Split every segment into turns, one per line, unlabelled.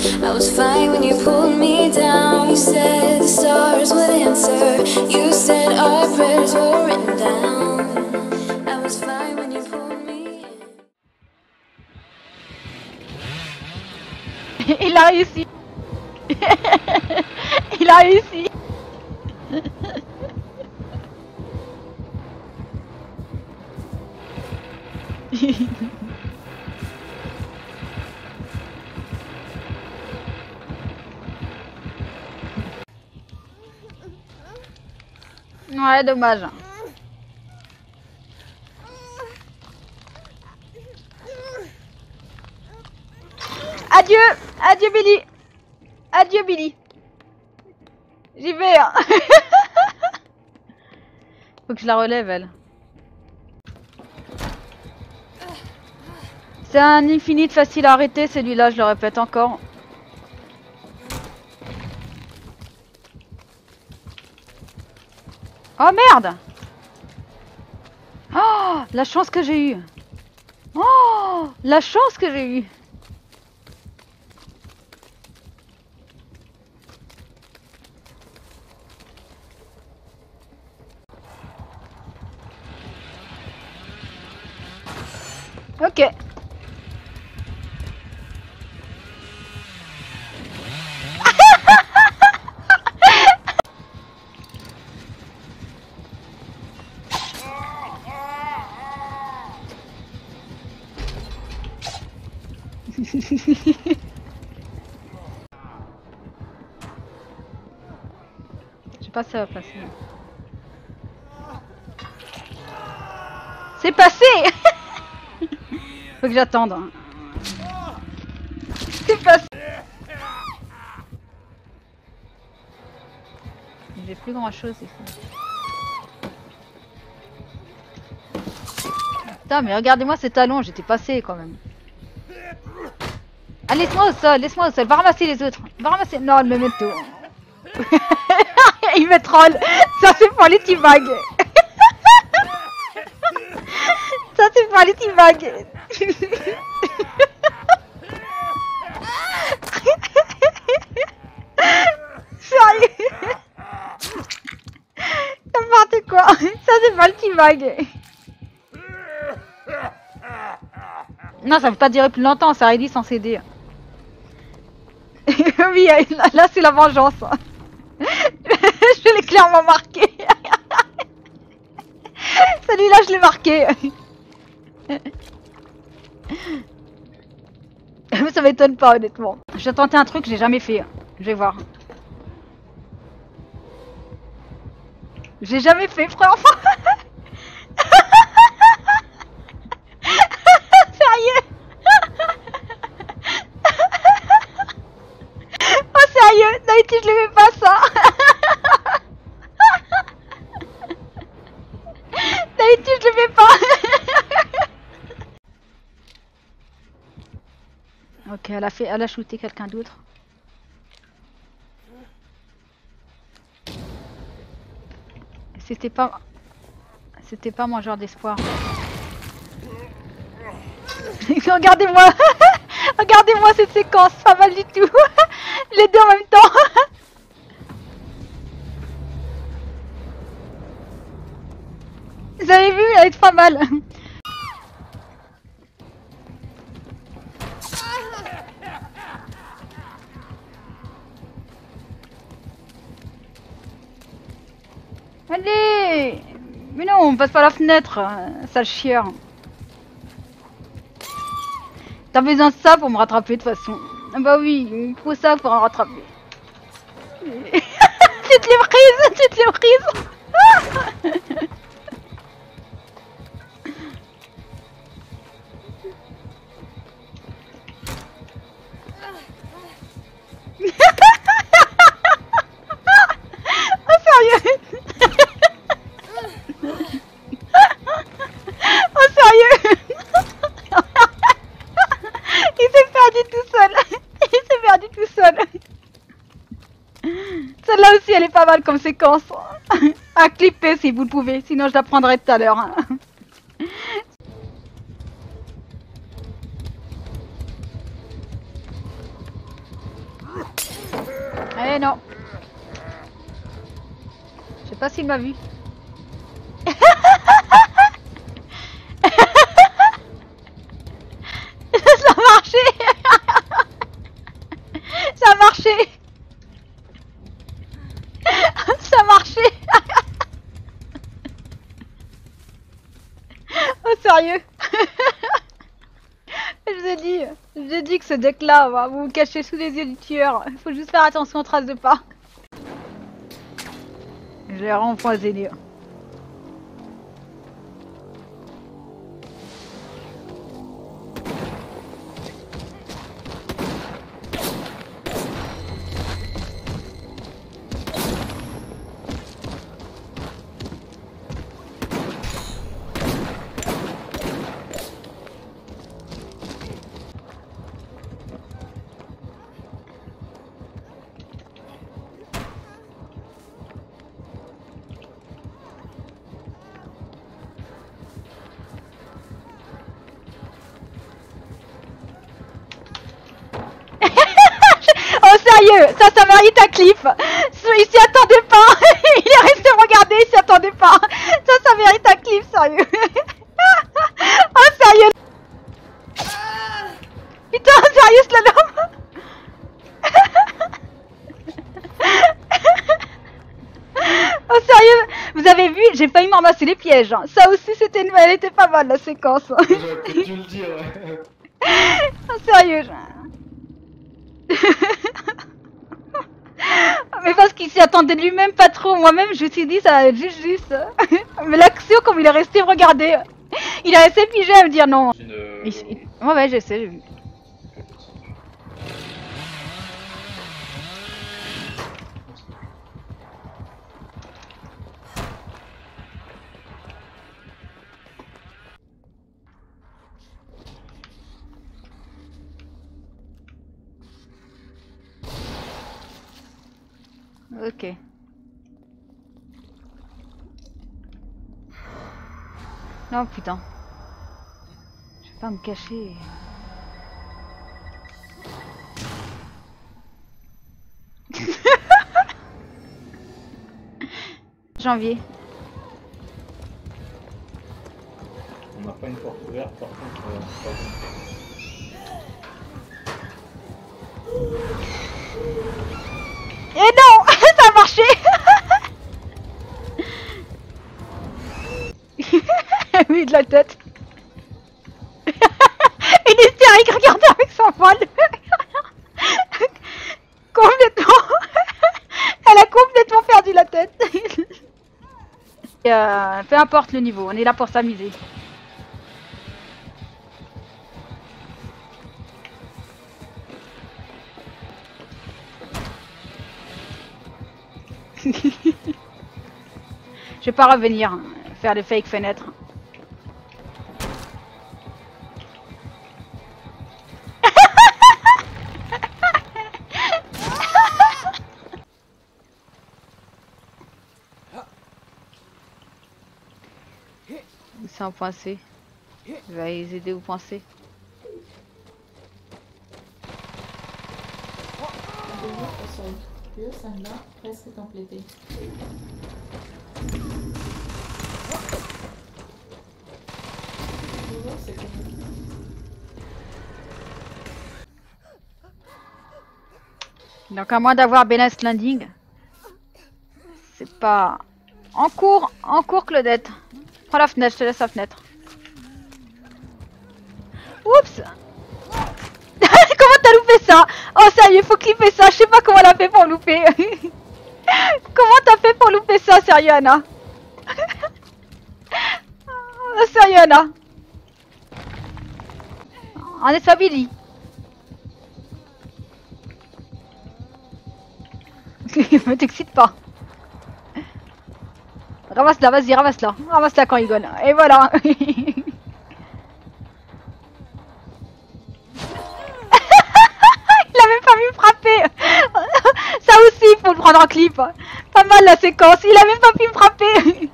I was fine when you pulled me down. You said the stars would answer. You said our prayers were written down. I was fine when you pulled me in.
Il a réussi. Il a réussi. Ouais, dommage. Adieu, adieu Billy. Adieu Billy. J'y vais. Hein. Faut que je la relève elle. C'est un infinite facile à arrêter celui-là, je le répète encore. Oh merde! Oh, la chance que j'ai eue! Oh, la chance que j'ai eue! Ok. Je sais pas si ça va passer. C'est passé. Faut que j'attende. Hein. C'est passé. J'ai plus grand chose ici. Putain mais regardez-moi ces talons, j'étais passé quand même. Ah laisse-moi au sol, laisse-moi au sol, va ramasser les autres. Va ramasser. Non, elle me met tout. Il me troll. Ça c'est pour les teabags. Ça c'est pour les teabags. Sérieux. N'importe quoi. Ça c'est pas le teabag. Non, ça peut pas durer plus longtemps, ça réduit sans céder. Oui, là c'est la vengeance. Je l'ai clairement marqué. Celui-là je l'ai marqué. Mais ça m'étonne pas honnêtement. Je vais tenter un truc que j'ai jamais fait. Je vais voir. J'ai jamais fait frère. Sérieux. Oh sérieux, d'habitude je le fais pas ça. D'habitude je le fais pas. Ok, elle a shooté quelqu'un d'autre. C'était pas mon genre d'espoir. Regardez-moi. Regardez-moi cette séquence, pas mal du tout. Les deux en même temps. Vous avez vu, elle est pas mal. Allez. Mais non, on passe par la fenêtre, sale chieur. T'as besoin de ça pour me rattraper de toute façon. Ah bah oui, il faut ça pour en rattraper. Tu te l'es prise, tu te l'es prise. Oh sérieux. Oh sérieux. Il s'est perdu tout seul. Il s'est perdu tout seul. Celle-là aussi elle est pas mal comme séquence. À clipper si vous le pouvez, sinon je la prendrai tout à l'heure. Eh non. Je sais pas s'il m'a vu. Ça a marché. Ça a marché. Ça a marché. Oh sérieux. Je vous ai dit que ce deck là va vous cacher sous les yeux du tueur. Il faut juste faire attention aux traces de pas. Je l'ai empoisonné. Oh sérieux, ça mérite un clip. Il s'y attendait pas. Il est resté regarder, il s'y attendait pas. Ça mérite un clip, sérieux. Oh sérieux. Putain, sérieux slalom. Oh sérieux, vous avez vu, j'ai failli me ramasser les pièges. Hein. Ça aussi, elle était pas mal la séquence.
J'aurais peut-être dû le dire. Ouais.
Oh sérieux. Mais parce qu'il s'y attendait lui-même pas trop. Moi-même, je me suis dit, ça va être juste. Mais l'action, comme il est resté regarder, il a resté figé à me dire non. Ouais, je sais, j'ai vu. Ok. Non, putain. Je vais pas me cacher. Janvier.
On n'a pas une porte ouverte, par contre.
Et non, ça a marché. Oui, de la tête. Une hystérique, regardez avec son vol. Complètement. Elle a complètement perdu la tête. Et peu importe le niveau, on est là pour s'amuser. Je vais pas revenir faire des fake fenêtres. C'est un point C. Je vais les aider au point C.
Ça me l'a presque complété.
Donc à moins d'avoir Balance Landing, c'est pas... En cours, Claudette. Prends la fenêtre, je te laisse la fenêtre. Oups. Comment t'as loupé ça? Oh sérieux, faut clipper ça, je sais pas comment elle a fait pour louper. Comment t'as fait pour louper ça, sérieux Anna? Oh, sérieux Anna? On est sur Billy. Me t'excite pas. Ramasse-la, vas-y, ramasse-la. Ramasse-la quand il rigole. Et voilà. Il a même pas vu me frapper. Ça aussi, il faut le prendre en clip. Pas mal la séquence. Il a même pas pu me frapper.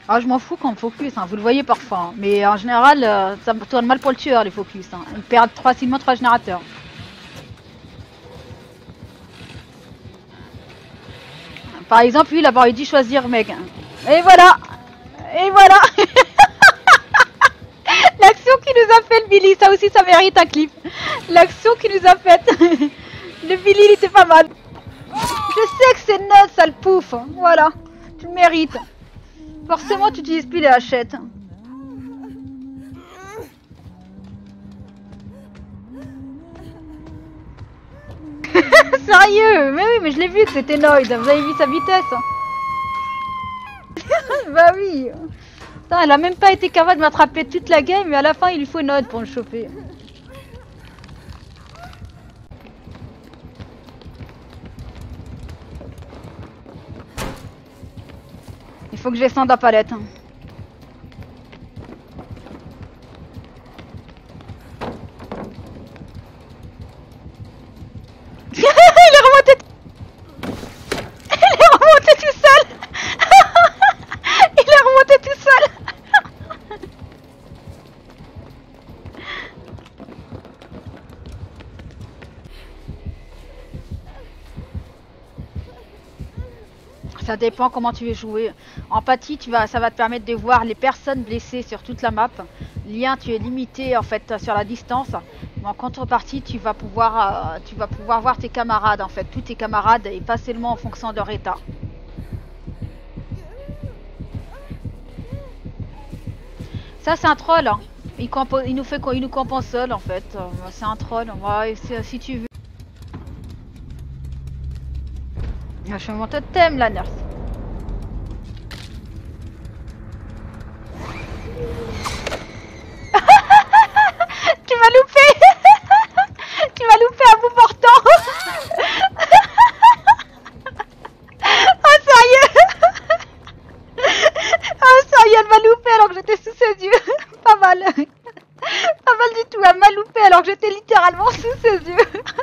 Ah, je m'en fous quand on focus, hein. Vous le voyez parfois. Hein. Mais en général, ça tourne mal pour le tueur, les focus. Hein. Il perd facilement 3 générateurs. Par exemple, lui, il aurait dû choisir mec. Et voilà. Et voilà. L'action qu'il nous a fait, le Billy, ça aussi, ça mérite un clip. L'action qu'il nous a faite. Le Billy, il était pas mal. Je sais que c'est notre sale pouf. Voilà. Tu le mérites. Forcément, tu n'utilises plus les hachettes. Sérieux? Mais oui, mais je l'ai vu que c'était Noid. Vous avez vu sa vitesse? Bah oui. Putain, elle a même pas été capable de m'attraper toute la game, mais à la fin, il lui faut Noid pour le choper. Il faut que je descende la palette. Il est remonté. Il est remonté tout seul. Il est remonté tout seul. Ça dépend comment tu veux jouer. En Paty, ça va te permettre de voir les personnes blessées sur toute la map. Lien, tu es limité en fait sur la distance. Mais en contrepartie, tu vas pouvoir voir tes camarades en fait, tous tes camarades et pas seulement en fonction de leur état. Ça c'est un troll. Hein. Il nous compense seul en fait. C'est un troll. Ouais, si tu veux. Je fais mon totem la nurse. Tu m'as loupé. Tu m'as loupé à bout portant. Oh sérieux. Oh sérieux, elle m'a loupé alors que j'étais sous ses yeux. Pas mal. Pas mal du tout, elle m'a loupé alors que j'étais littéralement sous ses yeux.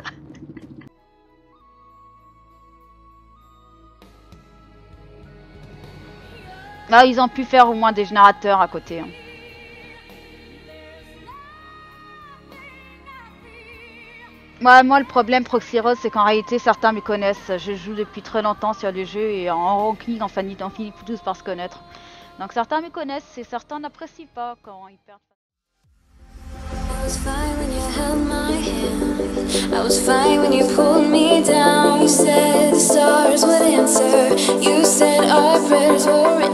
Ah, ils ont pu faire au moins des générateurs à côté. Hein. Moi, le problème Proxyrose, c'est qu'en réalité, certains me connaissent. Je joue depuis très longtemps sur le jeu et en ranking, enfin, on finit tous par se connaître. Donc certains me connaissent et certains n'apprécient pas quand ils perdent.
I was fine when you held my hand. I was fine when you pulled me down. You said the stars would answer. You said our prayers were